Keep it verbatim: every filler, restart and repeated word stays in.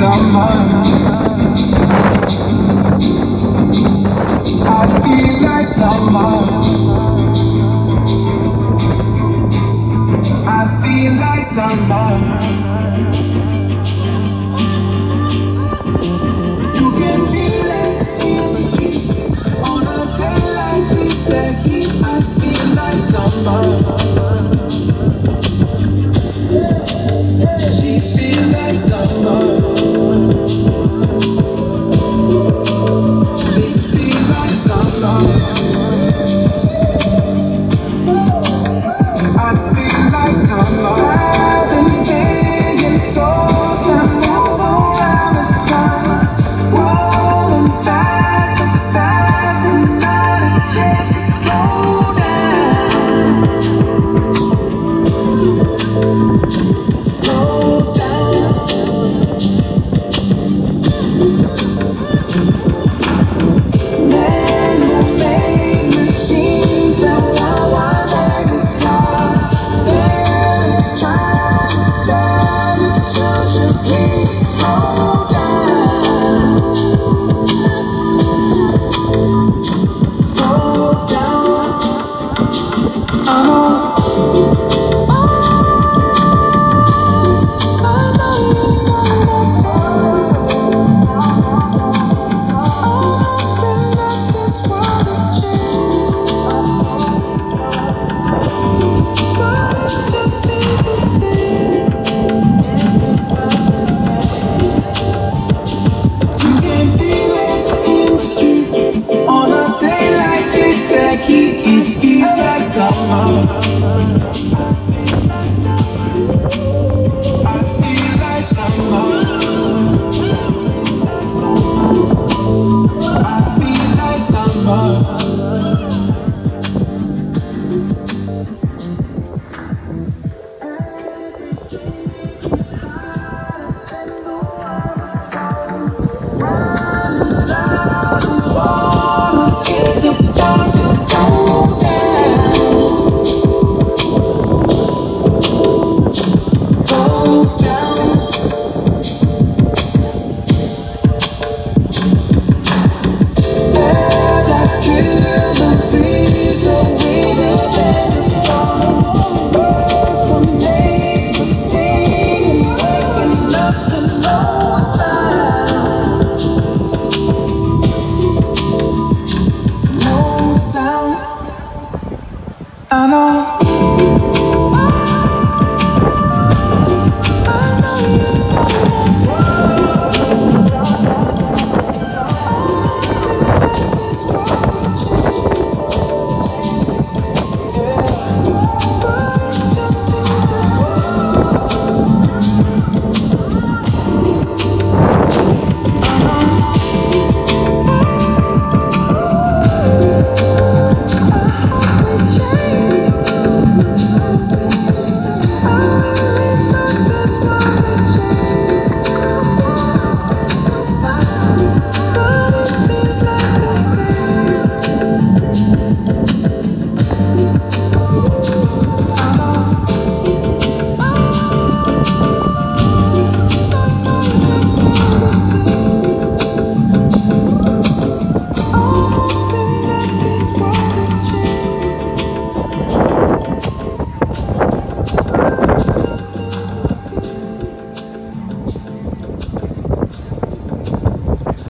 summer. I feel like summer. I feel like summer. You can feel it in the streets on a day like this. The heat, I feel like summer. She feel like summer. This feel like summer. I feel like summer. Seven billion souls that move around the sun, rolling faster, faster, not a chance to slow down. Slow down. Man who made machines that wow wow like the sun. Parents trying to tell the children, please slow down. Slow down. I know. I know.